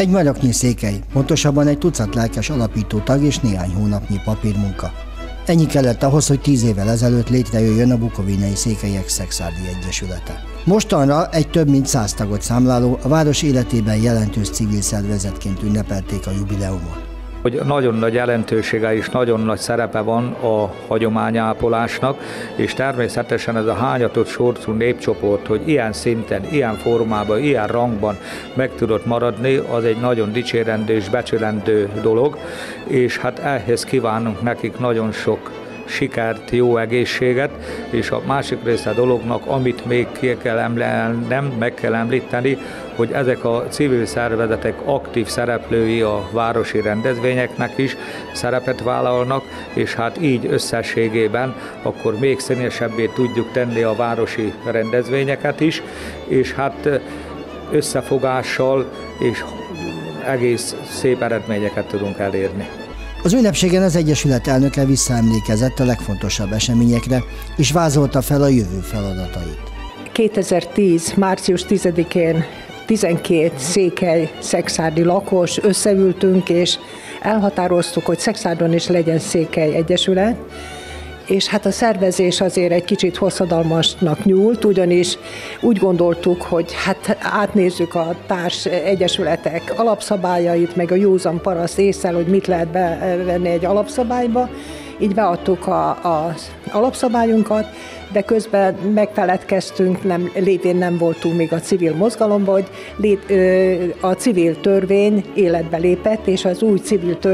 Egy maroknyi székely, pontosabban egy tucat lelkes alapító tag és néhány hónapnyi papírmunka. Ennyi kellett ahhoz, hogy 10 évvel ezelőtt létrejöjjön a Bukovinai Székelyek Szekszárdi Egyesülete. Mostanra egy több mint 100 tagot számláló, a város életében jelentős civil szervezetként ünnepelték a jubileumot. Hogy nagyon nagy jelentősége és nagyon nagy szerepe van a hagyományápolásnak, és természetesen ez a hányatott sorcú népcsoport, hogy ilyen szinten, ilyen formában, ilyen rangban meg tudott maradni, az egy nagyon dicsérendő és becsülendő dolog, és hát ehhez kívánunk nekik nagyon sok sikert, jó egészséget, és a másik része a dolognak, amit még meg kell említeni, hogy ezek a civil szervezetek aktív szereplői a városi rendezvényeknek is szerepet vállalnak, és hát így összességében akkor még színesebbé tudjuk tenni a városi rendezvényeket is, és hát összefogással és egész szép eredményeket tudunk elérni. Az ünnepségen az Egyesület elnöke visszaemlékezett a legfontosabb eseményekre, és vázolta fel a jövő feladatait. 2010. március 10-én 12 székely szekszárdi lakos összeültünk, és elhatároztuk, hogy Szekszárdon is legyen székely egyesület, és hát a szervezés azért egy kicsit hosszadalmasnak nyúlt, ugyanis úgy gondoltuk, hogy hát átnézzük a társ egyesületek alapszabályait, meg a józan paraszt ésszel, hogy mit lehet bevenni egy alapszabályba. Így beadtuk az alapszabályunkat, de közben megfeledkeztünk, lévén nem voltunk még a civil mozgalomban, hogy a civil törvény életbe lépett, és az új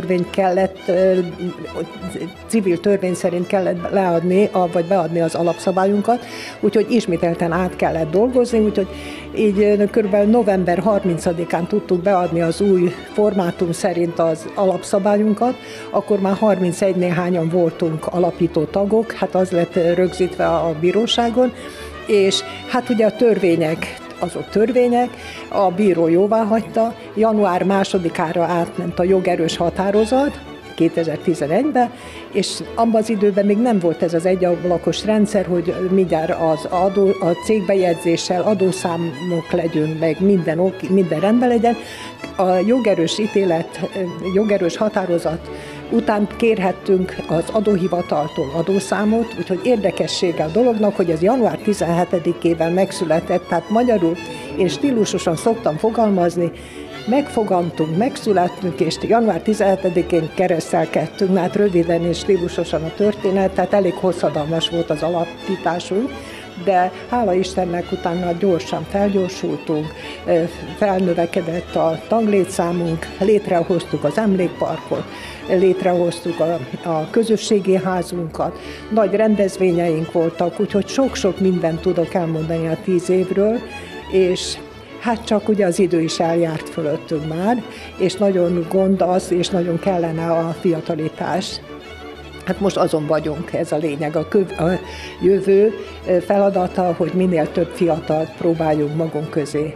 civil törvény szerint kellett leadni, vagy beadni az alapszabályunkat, úgyhogy ismételten át kellett dolgozni, úgyhogy így kb. November 30-án tudtuk beadni az új formátum szerint az alapszabályunkat, akkor már 31 néhányan voltunk alapító tagok, hát az lett rögzítve a bíróságon, és hát ugye a törvények, azok törvények, a bíró jóváhagyta, január 2-ára átment a jogerős határozat, 2011-ben, és abban az időben még nem volt ez az egyablakos rendszer, hogy mindjárt a cégbejegyzéssel adószámok legyünk, meg minden rendben legyen. A jogerős ítélet, jogerős határozat után kérhettünk az adóhivataltól adószámot, úgyhogy érdekessége a dolognak, hogy ez január 17-ével megszületett, tehát magyarul én stílusosan szoktam fogalmazni, megfogantunk, megszülettünk, és január 17-én keresztelkedtünk, hát röviden és stílusosan a történet, tehát elég hosszadalmas volt az alapításunk, de hála Istennek utána gyorsan felgyorsultunk, felnövekedett a taglétszámunk, létrehoztuk az emlékparkot, létrehoztuk a közösségi házunkat, nagy rendezvényeink voltak, úgyhogy sok-sok mindent tudok elmondani a 10 évről, és hát csak ugye az idő is eljárt fölöttünk már, és nagyon gond az, és nagyon kellene a fiatalítás. Hát most azon vagyunk, ez a lényeg, a jövő feladata, hogy minél több fiatalt próbáljunk magunk közé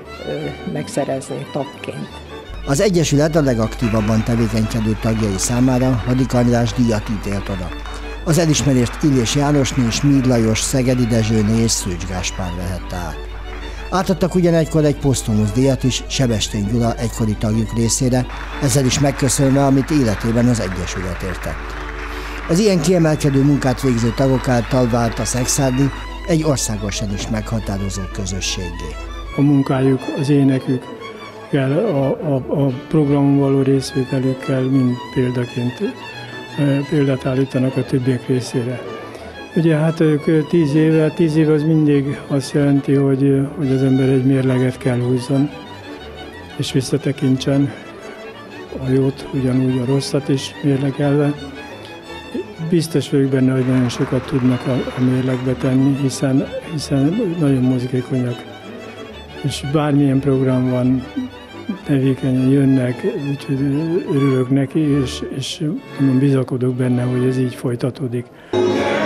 megszerezni tagként. Az Egyesület a legaktívabban tevékenykedő tagjai számára Hadik András díjat ítélt oda. Az elismerést Illés Jánosné, Schmid Lajos, Szegedi Dezsőné és Szőcs Gáspár vehette át. Átadtak ugyanekkor egy posztumusz díjat is Sebestyén Gyula egykori tagjuk részére, ezzel is megköszönve, amit életében az Egyesület értett. Az ilyen kiemelkedő munkát végző tagok által vált a Szekszárdi egy országosan is meghatározó közösséggé. A munkájuk, az énekükkel, a programon való részvételükkel mind példát állítanak a többiek részére. Ugye hát ők 10 év az mindig azt jelenti, hogy az ember egy mérleget kell húzzon, és visszatekintsen a jót, ugyanúgy a rosszat is mérlegelve. Biztos vagyok benne, hogy nagyon sokat tudnak a mérlegbe tenni, hiszen nagyon mozgékonyak. És bármilyen program van, tevékenyen jönnek, úgyhogy örülök neki, és bizakodok benne, hogy ez így folytatódik.